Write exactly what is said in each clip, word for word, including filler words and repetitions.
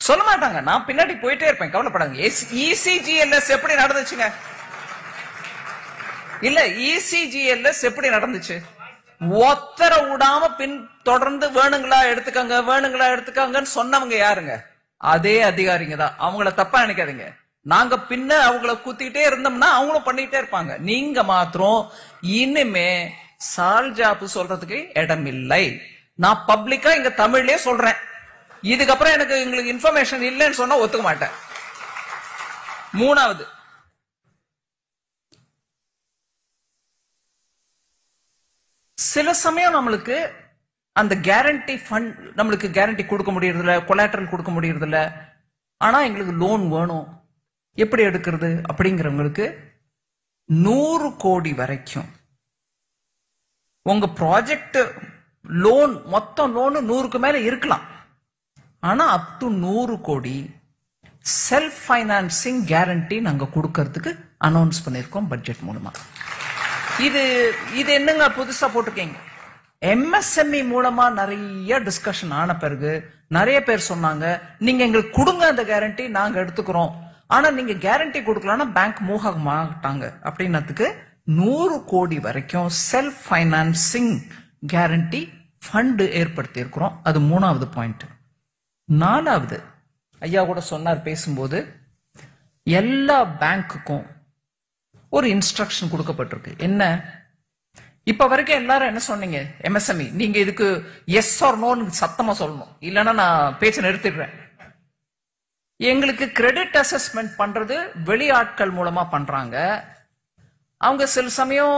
சொல்ல மாட்டாங்க. நான் பின்னாடி போயிட்டே இருப்பேன், கவலைப்படாங்க. இசிஜிஎல்எஸ் எப்படி நடந்துச்சுங்க? இல்ல, இசிஜிஎல்எஸ் எப்படி நடந்துச்சு? ஒத்தர விடாம பின் தொடர்ந்து வேணுங்களா எடுத்துக்காங்க வேணுங்களா எடுத்துக்காங்கன்னு சொன்னவங்க யாருங்க? அதே அதிகாரிங்க தான். அவங்கள தப்பா நினைக்காதீங்க. நாங்க பின்ன அவங்கள குத்திட்டே இருந்தோம்னா அவங்களும் பண்ணிட்டே இருப்பாங்க. நீங்க மாத்திரம் இனிமே சால்ஜாப்பு சொல்றதுக்கு இடம் இல்லை. நான் பப்ளிக்கா இங்க தமிழ்லயே சொல்றேன். இதுக்கப்புறம் எனக்கு உங்களுக்கு இன்ஃபர்மேஷன் இல்லைன்னு சொன்னா ஒத்துக்க மாட்டேன். மூணாவது, சில சமயம் நம்மளுக்கு அந்த கேரண்டி ஃபண்ட் நம்மளுக்கு கேரண்டி கொடுக்க முடியறது இல்ல, கொலாட்டரல் கொடுக்க முடியறது இல்ல. ஆனா எங்களுக்கு லோன் வேணும், எப்படி எடுக்கிறது அப்படிங்கிறவங்களுக்கு நூறு கோடி வரைக்கும் உங்க ப்ராஜெக்ட் லோன், மொத்தம் லோன் நூறுக்கு மேல இருக்கலாம். ஆனா அப் டு நூறு கோடி செல்ஃப் பைனான்சிங் கேரண்டி நாங்க கொடுக்கறதுக்கு அனௌன்ஸ் பண்ணிருக்கோம் பட்ஜெட் மூலமா. இது இது என்னங்க புதுசா போட்டிருக்கீங்க? எம்எஸ்எம்இ மூலமா நிறைய டிஸ்கஷன் ஆன பிறகு நிறைய பேர் சொன்னாங்க, நீங்க எங்களுக்கு கொடுங்க அந்த கேரண்டி, நாங்க எடுத்துக்கிறோம். ஆனா நீங்க கேரண்டி கொடுக்கலன்னா பேங்க் மூவ் ஆக மாட்டாங்க அப்படின்னதுக்கு நூறு கோடி வரைக்கும் செல்ஃப் பைனான்சிங் கேரண்டி ஃபண்ட் ஏற்படுத்தி இருக்கிறோம். அது மூணாவது பாயிண்ட். நாலாவது, ஐயா கூட சொன்னார் பேசும்போது, எல்லா பேங்க்குக்கும் ஒரு இன்ஸ்ட்ரக்ஷன் கொடுக்கப்பட்டிருக்கு. என்ன? இப்ப வரைக்கும் எல்லாரும் என்ன சொன்னீங்க? எம்எஸ்எம்இ நீங்க இதுக்கு எஸ் ஆர் நோன்னு சத்தமா சொல்லணும், இல்லைன்னா நான் பேச்ச நிறுத்திடுறேன். எங்களுக்கு கிரெடிட் அசஸ்மெண்ட் பண்றது வெளி ஆட்கள் மூலமா பண்றாங்க. அவங்க சில சமயம்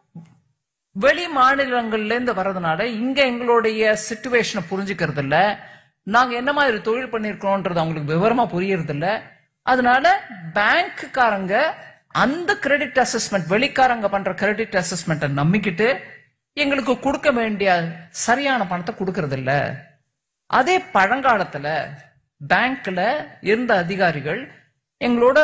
வெளி மாநிலங்கள்ல இருந்து வர்றதுனால இங்க எங்களுடைய சிச்சுவேஷனை புரிஞ்சுக்கிறது இல்ல, நாங்க என்ன மாதிரி தொழில் பண்ணிருக்கோம்ன்றது அவங்களுக்கு விவரமா புரியறது இல்ல. அதனால பேங்க்காரங்க அந்த கிரெடிட் அசஸ்மெண்ட், வெளிக்காரங்க பண்ற கிரெடிட் அசஸ்மெண்ட்டை நம்பிக்கிட்டு எங்களுக்கு கொடுக்க வேண்டிய சரியான பணத்தை கொடுக்கறது இல்ல. அதே பழங்காலத்துல பேங்க்ல இருந்த அதிகாரிகள் எங்களோட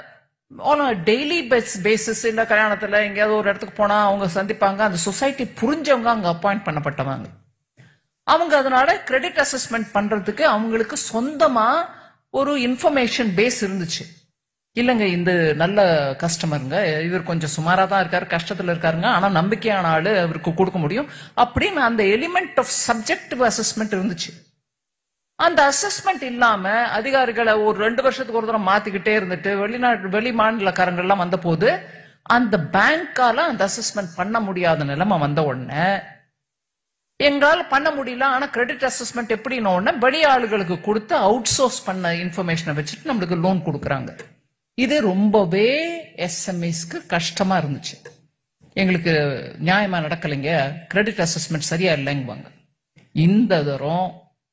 டெய்லி பேசிஸ், இல்ல கல்யாணத்துல எங்கேயாவது ஒரு இடத்துக்கு போனா அவங்க சந்திப்பாங்க. அந்த சொசைட்டி புரிஞ்சவங்க அங்க அப்பாயிண்ட் பண்ணப்பட்டவங்க. அவங்க அதனால கிரெடிட் அசஸ்மெண்ட் பண்றதுக்கு அவங்களுக்கு சொந்தமா ஒரு இன்ஃபர்மேஷன் பேஸ் இருந்துச்சு. இல்லங்க, இந்த நல்ல கஸ்டமருங்க, இவர் கொஞ்சம் சுமாரா தான் இருக்காரு, கஷ்டத்துல இருக்காருங்க, ஆனா நம்பிக்கையான ஆளு, அவருக்கு கொடுக்க முடியும் அப்படின்னு அந்த எலிமெண்ட் ஆஃப் சப்ஜெக்டிவ் அசஸ்மெண்ட் இருந்துச்சு. அந்த அசஸ்மெண்ட் இல்லாம அதிகாரிகளை ஒரு ரெண்டு வருஷத்துக்கு ஒரு தடவை மாத்திக்கிட்டே இருந்துட்டு வெளிநாட்டு வெளி மாநிலக்காரங்கள்லாம் வந்த போது அந்த பேங்கால அந்த அசஸ்மெண்ட் பண்ண முடியாத நிலைமை வந்த உடனே எங்களால பண்ண முடியல. ஆனா கிரெடிட் அசஸ்மெண்ட் எப்படின்னு உடனே வெளி ஆளுகளுக்கு கொடுத்து அவுட் சோர்ஸ் பண்ண இன்ஃபர்மேஷனை வச்சுட்டு நம்மளுக்கு லோன் கொடுக்குறாங்க. இது ரொம்பவே எஸ்எம்இஸ்க்கு கஷ்டமா இருந்துச்சு. எங்களுக்கு நியாயமா நடக்கலைங்க, கிரெடிட் அசஸ்மெண்ட் சரியா இல்லைங்குவாங்க. இந்த தரம்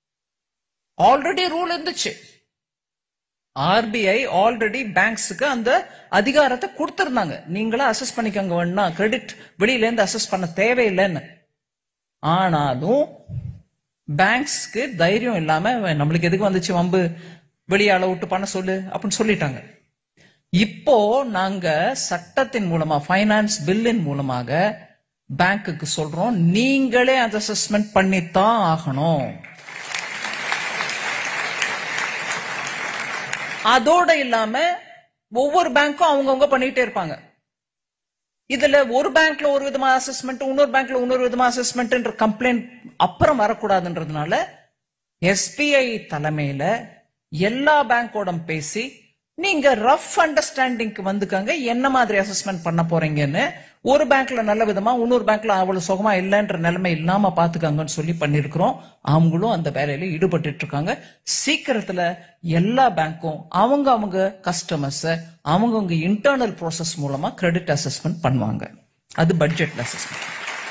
ஆல்ரெடி ரூல் இருந்துச்சு. ஆர்பிஐ ஆல்ரெடி பேங்க்ஸுக்கு அந்த அதிகாரத்தை கொடுத்திருந்தாங்க, நீங்களா அசஸ் பண்ணிக்கங்க, வேணா கிரெடிட் வெளியில இருந்து அசஸ் பண்ண தேவையில்லைன்னு. ஆனாலும் பேங்க்ஸ்க்கு தைரியம் இல்லாம நம்மளுக்கு எதுக்கு வந்துச்சு வம்பு, வெளியாள விட்டு பண்ண சொல்லு அப்படின்னு சொல்லிட்டாங்க. இப்போ நாங்க சட்டத்தின் மூலமா, பைனான்ஸ் பில்லின் மூலமாக பேங்க்குக்கு சொல்றோம், நீங்களே அந்த அசஸ்மெண்ட் பண்ணித்தான் ஆகணும். அதோட இல்லாம ஒவ்வொரு பேங்க்கும் அவங்கவுங்க பண்ணிட்டே இருப்பாங்க. இதுல ஒரு பேங்க்ல ஒரு விதமா அசஸ்மெண்ட், இன்னொரு பேங்க்ல இன்னொரு விதமா அசஸ்மெண்ட் கம்ப்ளைண்ட் அப்புறம் வரக்கூடாதுன்றதுனால எஸ்பிஐ தலைமையில எல்லா பேங்கோட பேசி நீங்க ரஃப் அண்டர்ஸ்டாண்டிங்க்கு வந்துக்காங்க, என்ன மாதிரி அசஸ்மெண்ட் பண்ண போறீங்கன்னு. ஒரு பேங்க்ல நல்ல விதமா, இன்னொரு பேங்க்ல அவ்வளவு சுகமா இல்லைன்ற நிலைமை இல்லாம பாத்துக்காங்கன்னு சொல்லி பண்ணிருக்கிறோம். அவங்களும் அந்த வேலையில ஈடுபட்டு இருக்காங்க. சீக்கிரத்துல எல்லா பேங்க்கும் அவங்க அவங்க கஸ்டமர்ஸ் அவங்கவுங்க இன்டர்னல் ப்ராசஸ் மூலமா கிரெடிட் அசஸ்மெண்ட் பண்ணுவாங்க. அது பட்ஜெட் அசஸ்மெண்ட்.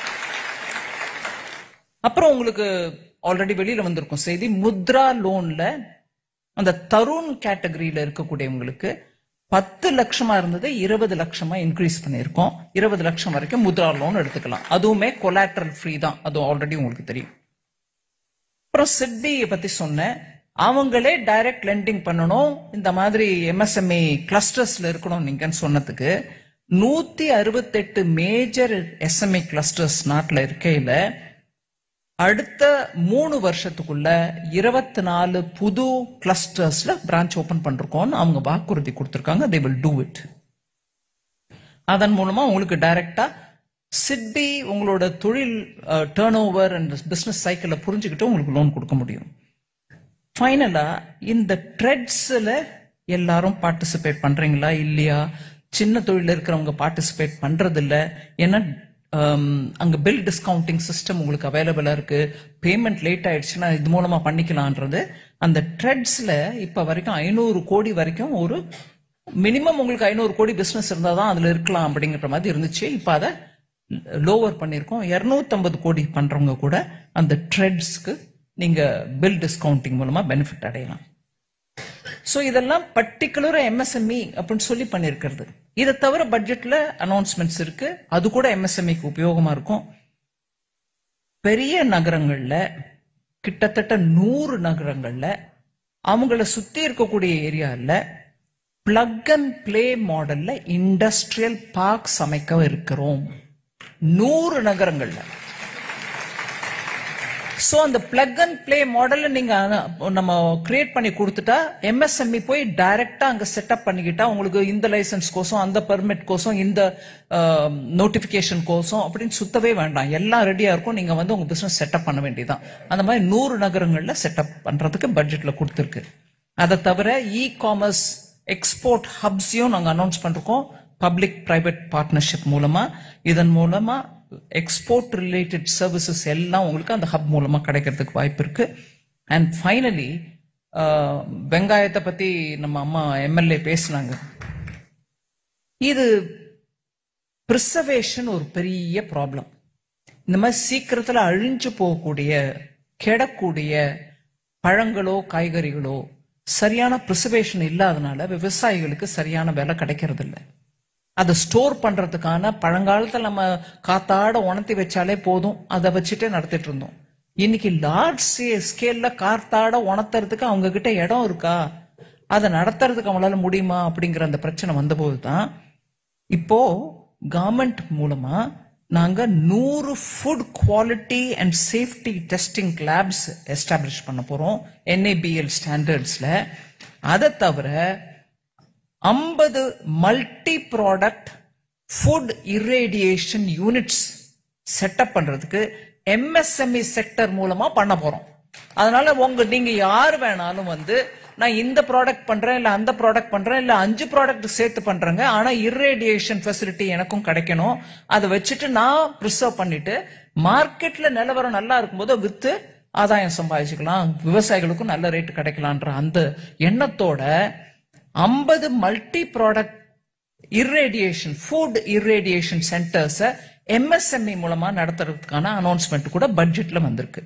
அப்புறம் உங்களுக்கு ஆல்ரெடி வெளியில வந்திருக்கும் செய்தி, முத்ரா லோன்ல அந்த தருண் கேட்டகரியில இருக்கக்கூடியவங்களுக்கு பத்து லட்சமா இருந்தது இருபது லட்சமா இன்க்ரீஸ் பண்ணிருக்கோம். இருபது லட்சம் வரைக்கும் முத்ரா லோன் எடுத்துக்கலாம். அதுவுமே கொலாட்ரல் ஃப்ரீ தான், அது ஆல்ரெடி உங்களுக்கு தெரியும். அப்புறம் சிட்பி பத்தி சொன்னேன், அவங்களே டைரக்ட் லெண்டிங் பண்ணணும், இந்த மாதிரி எம்எஸ்எம்இ கிளஸ்டர்ஸ்ல இருக்கணும் நீங்கன்னு சொன்னதுக்கு நூத்தி அறுபத்தி எட்டு மேஜர் எஸ்எம்இ கிளஸ்டர்ஸ் நாட்டில் இருக்கையில அடுத்த மூணு வருஷத்துக்குள்ள இருபத்தி நாலு புது கிளஸ்டர்ஸ்ல பிரான்ச் ஓபன் பண்றோம்னு அவங்க வாக்குறுதி கொடுத்திருக்காங்க. they will do it. அதன் மூலமா உங்களுக்கு டைரக்டா சிட்பி உங்களோட தொழில் டர்ன் ஓவர் அண்ட் பிசினஸ் சைக்கிள புரிஞ்சுக்கிட்டு உங்களுக்கு லோன் கொடுக்க முடியும். ஃபைனலா இந்த ட்ரெட்ஸ்ல எல்லாரும் பார்ட்டிசிபேட் பண்றீங்களா இல்லையா? சின்ன தொழில இருக்கிறவங்க பார்ட்டிசிபேட் பண்றது இல்ல. ஏன்னா அங்க பில் டிஸ்கவுண்டிங் சிஸ்டம் உங்களுக்கு அவைலபிளா இருக்கு. பேமெண்ட் லேட் ஆயிடுச்சுன்னா இது மூலமா பண்ணிக்கலான்றது. அந்த ட்ரெட்ஸ்ல இப்ப வரைக்கும் ஐநூறு கோடி வரைக்கும் ஒரு மினிமம் உங்களுக்கு ஐநூறு கோடி பிசினஸ் இருந்தாதான் அதுல இருக்கலாம் அப்படிங்கிற மாதிரி இருந்துச்சு. இப்ப அதை லோவர் பண்ணிருக்கோம். இருநூத்தி ஐம்பது கோடி பண்றவங்க கூட அந்த ட்ரெட்ஸ்க்கு நீங்க பில் டிஸ்கவுண்டிங் மூலமா பெனிஃபிட் அடையலாம். சோ இதெல்லாம் பர்டிகுலர் எம்எஸ்எம்இ அப்படின்னு சொல்லி பண்ணிருக்கிறது. இதை தவிர பட்ஜெட்ல அனௌன்ஸ்மெண்ட்ஸ் இருக்கு, அது கூட எம்எஸ்எம்இக்கு உபயோகமா இருக்கும். பெரிய நகரங்கள்ல கிட்டத்தட்ட நூறு நகரங்கள்ல அவங்கள சுத்தி இருக்கக்கூடிய ஏரியால பிளக் அண்ட் பிளே மாடல்ல இண்டஸ்ட்ரியல் பார்க் அமைக்க இருக்கிறோம். நூறு நகரங்கள்ல. சோ அந்த பிளக் அண்ட் பிளே மாடல் நீங்க நம்ம கிரியேட் பண்ணி கொடுத்துட்டா எம்எஸ்எம்இ போய் டைரக்டா அங்க செட்டப் பண்ணிக்கிட்டா உங்களுக்கு இந்த லைசன்ஸ் கோசம் அந்த பெர்மிட் கோசம் இந்த நோட்டிபிகேஷன் கோசம் அப்படின்னு சுத்தவே வேண்டாம். எல்லாம் ரெடியா இருக்கும். நீங்க வந்து உங்க பிசினஸ் செட்டப் பண்ண வேண்டியதான். அந்த மாதிரி நூறு நகரங்கள்ல செட்டப் பண்றதுக்கு பட்ஜெட்ல கொடுத்திருக்கு. அதை தவிர இ காமர்ஸ் எக்ஸ்போர்ட் ஹப்ஸையும் நாங்க அனௌன்ஸ் பண்றோம் பப்ளிக் பிரைவேட் பார்ட்னர்ஷிப் மூலமா. இதன் மூலமா எக்ஸ்போர்ட் ரிலேட்டட் சர்வீசஸ் எல்லாம் உங்களுக்கு அந்த ஹப் மூலமா கிடைக்கிறதுக்கு வாய்ப்பு இருக்கு. அண்ட் ஃபைனலி வெங்காயத்தை பத்தி நம்ம அம்மா எம்எல்ஏ பேசினாங்க. இது பிரிசர்வேஷன் ஒரு பெரிய ப்ராப்ளம். இந்த மாதிரி சீக்கிரத்துல அழிஞ்சு போகக்கூடிய கெடக்கூடிய பழங்களோ காய்கறிகளோ சரியான பிரிசர்வேஷன் இல்லாதனால விவசாயிகளுக்கு சரியான விலை கிடைக்கிறது இல்லை. அதை ஸ்டோர் பண்றதுக்கான பழங்காலத்துல நம்ம காத்தாட உணர்த்தி வச்சாலே போதும், அதை வச்சுட்டே நடத்திட்டு இருந்தோம். இன்னைக்கு லார்ஜ் ஸ்கேல்ல காத்தாட உணர்த்துறதுக்கு அவங்க கிட்ட இடம் இருக்கா, அதை நடத்துறதுக்கு அவங்களால முடியுமா அப்படிங்கிற அந்த பிரச்சனை வந்தபோது தான் இப்போ கவர்மெண்ட் மூலமா நாங்க நூறு food quality and safety testing labs establish பண்ண போறோம் என்ஏபிஎல் ஸ்டாண்டர்ட்ஸ்ல. அதை தவிர ஐம்பது multi product food irradiation units setup பண்றதுக்கு எம்எஸ்எம்இ செக்டர் மூலமா பண்ண போறோம். அதனால உங்க நீங்க யாரு வேணாலும் வந்து நான் இந்த ப்ராடக்ட் பண்றேன் இல்ல அந்த ப்ராடக்ட் பண்றேன் இல்ல அஞ்சு ப்ராடக்ட் சேர்த்து பண்றேங்க, ஆனா இர்ரேடியேஷன் ஃபெசிலிட்டி எனக்கும் கிடைக்கணும், அதை வச்சுட்டு நான் ப்ரிசர்வ் பண்ணிட்டு மார்க்கெட்ல நிலவரம் நல்லா இருக்கும்போது வித்து ஆதாயம் சம்பாதிச்சுக்கலாம், விவசாயிகளுக்கும் நல்ல ரேட்டு கிடைக்கலான்ற அந்த எண்ணத்தோட ஐம்பது multi product irradiation food irradiation centres MSME மூலமா நடத்துறதுக்கான அனௌன்ஸ்மெண்ட் கூட பட்ஜெட்ல வந்திருக்கு.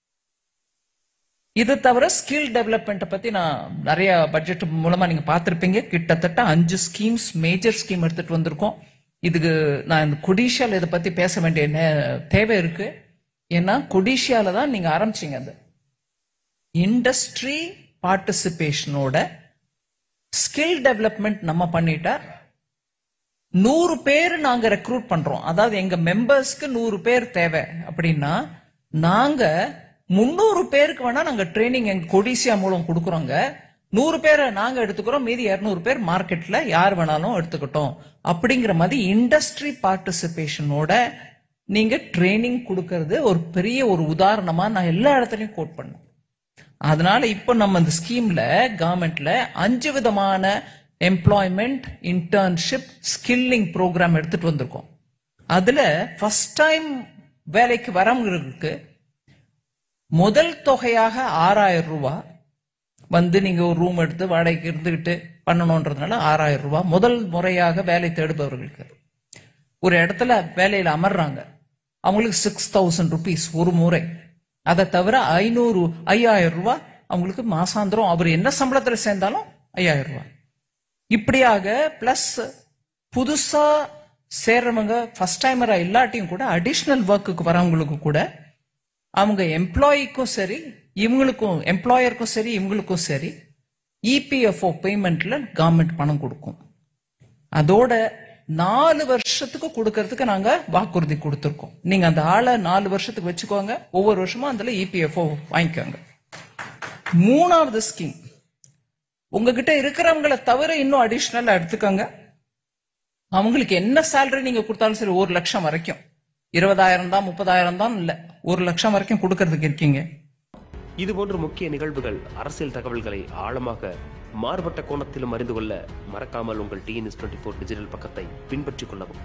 இது தவிர ஸ்கில் டெவலப்மெண்ட் பத்தி நான் நிறைய பட்ஜெட் மூலமா நீங்க பாத்திருப்பீங்க. கிட்டத்தட்ட அஞ்சு ஸ்கீம்ஸ் மேஜர் ஸ்கீம் எடுத்துட்டு வந்திருக்கோம். இதுக்கு நான் இந்த கொடிஷியால இதை பத்தி பேச வேண்டிய தேவை இருக்கு. ஏன்னா கொடிஷியால தான் நீங்க ஆரம்பிச்சீங்க. அது இண்டஸ்ட்ரி பார்ட்டிசிபேஷனோட ஸ்கில் டெவலப்மெண்ட் நம்ம பண்ணிட்டா நூறு பேர் நாங்க ரெக்ரூட் பண்றோம். அதாவது எங்க மெம்பர்ஸ்க்கு நூறு பேர் தேவை அப்படின்னா நாங்க முன்னூறு பேருக்கு வேணா நாங்க ட்ரைனிங் எங்க கொடிசியா மூலம் கொடுக்குறோங்க. நூறு பேரை நாங்க எடுத்துக்கிறோம், மீதி இருநூறு பேர் மார்க்கெட்ல யார் வேணாலும் எடுத்துக்கிட்டோம். அப்படிங்கிற மாதிரி இண்டஸ்ட்ரி பார்ட்டிசிபேஷனோட நீங்க ட்ரைனிங் கொடுக்கறது ஒரு பெரிய ஒரு உதாரணமா நான் எல்லா இடத்துலயும் கோட் பண்ணேன். அதனால இப்ப நம்ம இந்த ஸ்கீம்ல கவர்மெண்ட்ல அஞ்சு விதமான எம்ப்ளாய்மெண்ட் இன்டர்ன்ஷிப் ஸ்கில்லிங் ப்ரோக்ராம் எடுத்துட்டு வந்திருக்கோம். அதுல ஃபர்ஸ்ட் டைம் வேலைக்கு வரவங்களுக்கு முதல் தொகையாக ஆறாயிரம் ரூபாய் வந்து நீங்க ஒரு ரூம் எடுத்து வாடகைக்கு இருந்துகிட்டு பண்ணணும்ன்றதுனால ஆறாயிரம் ரூபாய் முதல் முறையாக வேலை தேடுபவர்களுக்கு. ஒரு இடத்துல வேலையில அமர்றாங்க, அவங்களுக்கு சிக்ஸ் தௌசண்ட் ருபீஸ் ஒரு முறை. அதை தவிர ஐநூறு ஐயாயிரம் ரூபாய் அவங்களுக்கு மாசாந்திரம், அவர் என்ன சம்பளத்துல சேர்ந்தாலும் ஐயாயிரம் ரூபாய். இப்படியாக பிளஸ் புதுசா சேர்றவங்க ஃபர்ஸ்ட் டைமரா இல்லாட்டியும் கூட அடிஷனல் ஒர்க்குக்கு வரவங்களுக்கு கூட அவங்க எம்ப்ளாயிக்கும் சரி இவங்களுக்கும் எம்ப்ளாயருக்கும் சரி இவங்களுக்கும் சரி இபிஎஃப்ஓ பேமெண்ட்ல கவர்மெண்ட் பணம் கொடுக்கும். அதோட நாலு வருஷத்துக்கு கொடுக்கறதுக்கு நாங்க வாக்குறுதி கொடுத்திருக்கோம். நீங்க அந்த ஆளை நாலு வருஷத்துக்கு வச்சுக்கோங்க, ஒவ்வொரு வருஷமும் அதுல இபிஎஃப்ஓ வாங்கிக்கோங்க. மூணாவது ஸ்கீம், உங்ககிட்ட இருக்கிறவங்களை தவிர இன்னும் அடிஷனலா எடுத்துக்கோங்க. அவங்களுக்கு என்ன சேலரி நீங்க கொடுத்தாலும் சரி, ஒரு லட்சம் வரைக்கும், இருபதாயிரம் தான் முப்பதாயிரம் தான் இல்ல, ஒரு லட்சம் வரைக்கும் கொடுக்கறதுக்கு இருக்கீங்க. இதுபோன்ற முக்கிய நிகழ்வுகள், அரசியல் தகவல்களை ஆழமாக மாறுபட்ட கோணத்திலும் அறிந்து கொள்ள மறக்காமல் உங்கள் டிஎன்எஸ் டுவெண்ட்டி ஃபோர் டிஜிட்டல் பக்கத்தை பின்பற்றிக் கொள்ளவும்.